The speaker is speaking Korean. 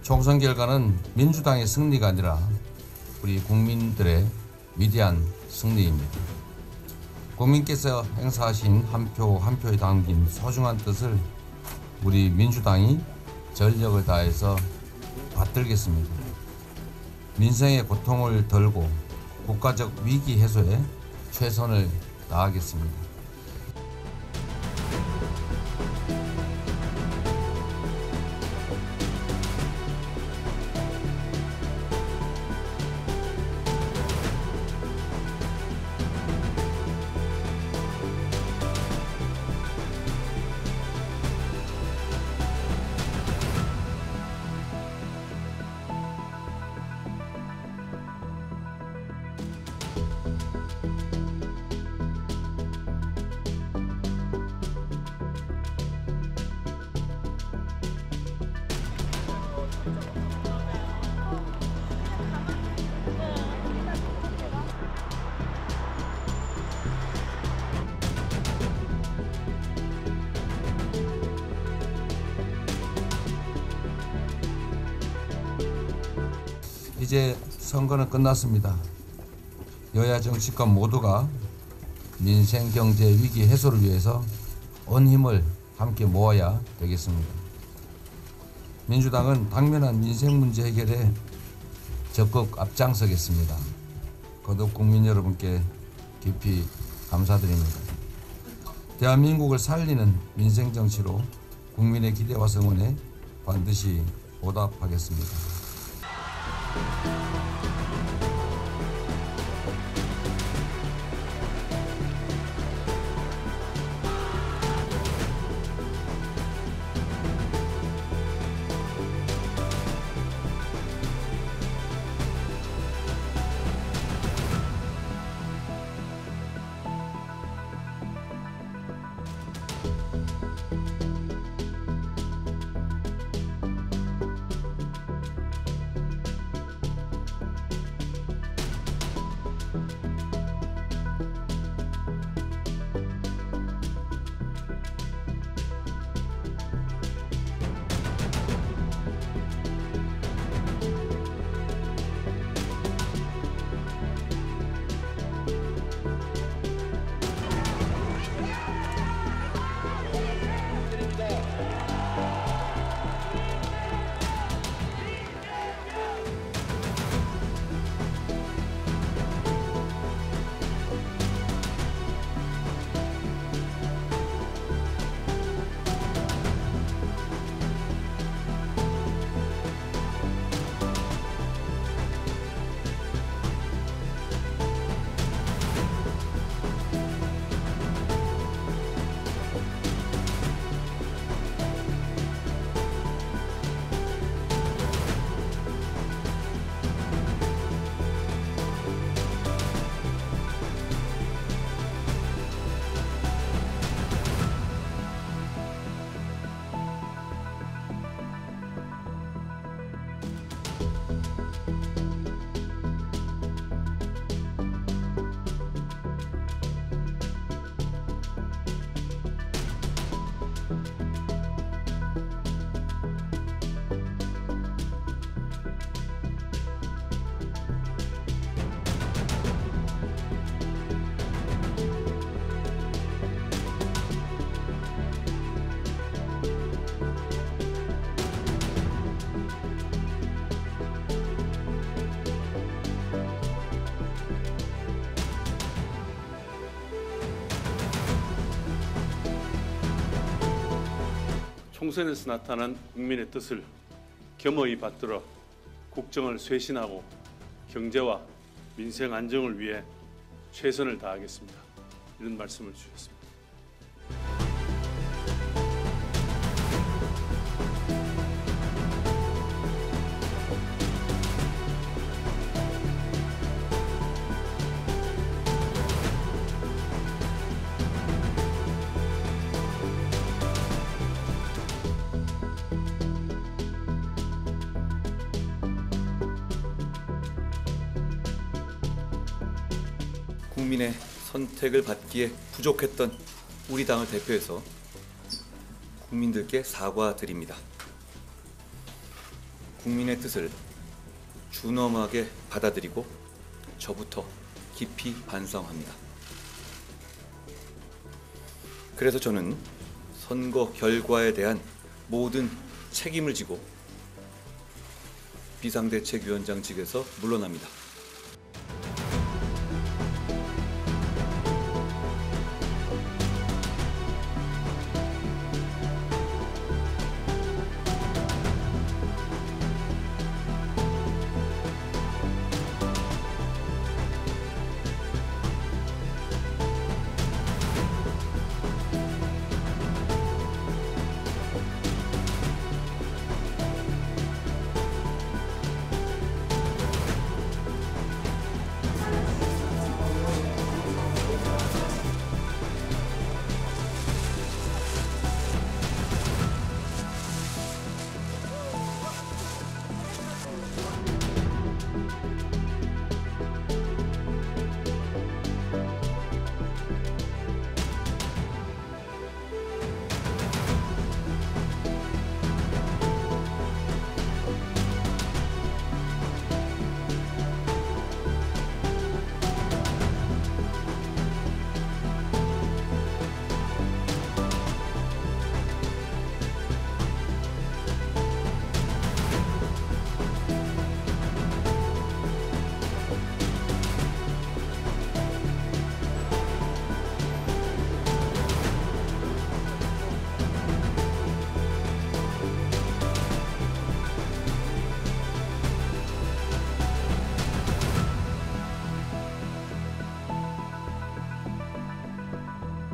총선 결과는 민주당의 승리가 아니라 우리 국민들의 위대한 승리입니다. 국민께서 행사하신 한 표 한 표에 담긴 소중한 뜻을 우리 민주당이 전력을 다해서 받들겠습니다. 민생의 고통을 덜고 국가적 위기 해소에 최선을 다하겠습니다. 이제 선거는 끝났습니다. 여야 정치권 모두가 민생 경제 위기 해소를 위해서 온 힘을 함께 모아야 되겠습니다. 민주당은 당면한 민생 문제 해결에 적극 앞장서겠습니다. 거듭 국민 여러분께 깊이 감사드립니다. 대한민국을 살리는 민생 정치로 국민의 기대와 성원에 반드시 보답하겠습니다. 총선에서 나타난 국민의 뜻을 겸허히 받들어 국정을 쇄신하고 경제와 민생 안정을 위해 최선을 다하겠습니다. 이런 말씀을 주셨습니다. 국민의 선택을 받기에 부족했던 우리 당을 대표해서 국민들께 사과드립니다. 국민의 뜻을 준엄하게 받아들이고 저부터 깊이 반성합니다. 그래서 저는 선거 결과에 대한 모든 책임을 지고 비상대책위원장직에서 물러납니다.